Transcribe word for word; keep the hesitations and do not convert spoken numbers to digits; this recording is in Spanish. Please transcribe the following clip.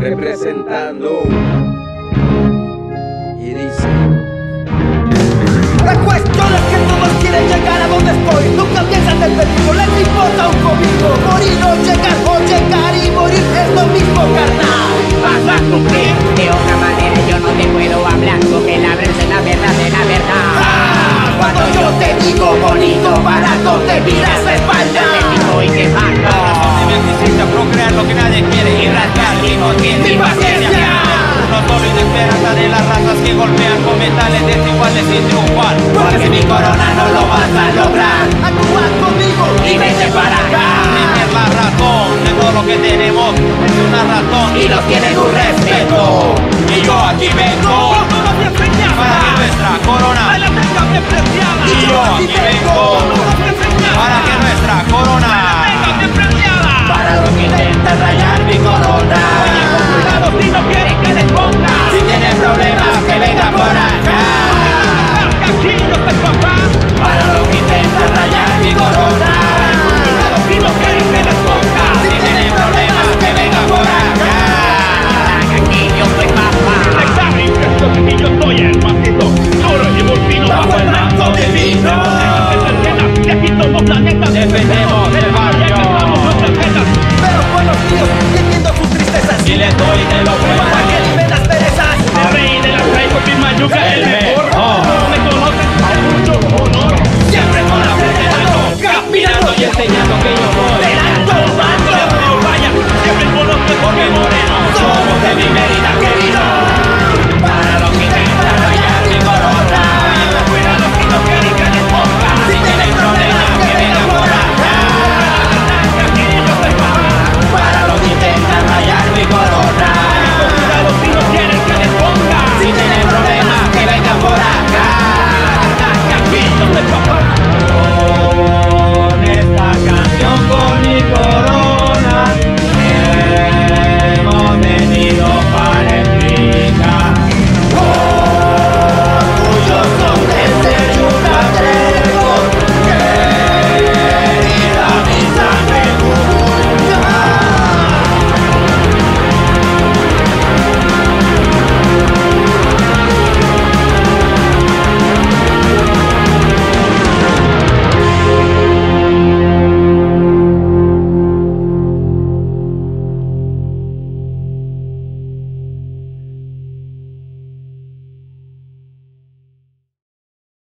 representando. Y dice: la cuestión es que todos quieren llegar a donde estoy. Nunca piensan del peligro, les importa un comino. Morir o llegar, o llegar y morir es lo mismo, carnal. Vas a sufrir de otra manera, yo no te puedo hablar, porque la verdad es la verdad de la verdad. Ah, cuando yo te digo bonito, barato, te miras la espalda. Te digo y te mato. Necesita procrear lo que nadie quiere y rasgar y no tiene ¡Mi paciencia! No solo de esperanza de las razas que golpean con metales desiguales sin triunfar. Porque si mi corona no lo vas a lograr, actúa conmigo y vete para acá. Tener la razón de todo lo que tenemos es una razón Y nos tienen un respeto. Y yo aquí vengo para que nuestra corona. Y yo aquí vengo para que nuestra corona. Para los que intentan rayar mi corona. Cuidado si no quieren que les ponga. Si tienen problemas que vengan por acá. Para los que intentan rayar mi corona. Cuidado si no quieren que les ponga. Si tienen problemas que vengan por acá. Aquí yo soy papá. Saben que esto que yo soy el maldito. Ahora llevo el vino Bajo el manto divino. Que aquí somos la neta. Defendemos el barrio. Pero con los tíos, entiendo sus tristezas. Y les doy de lo bueno. Para que limen las perezas. El rey de la traigo, mi mayuca, el mejor. Oh. No me conocen, hay mucho honor. Siempre con la frente en alto, Caminando y enseñando que yo soy del alto mando. Vaya, siempre conozco porque moreno Somos de mi Mérida querido.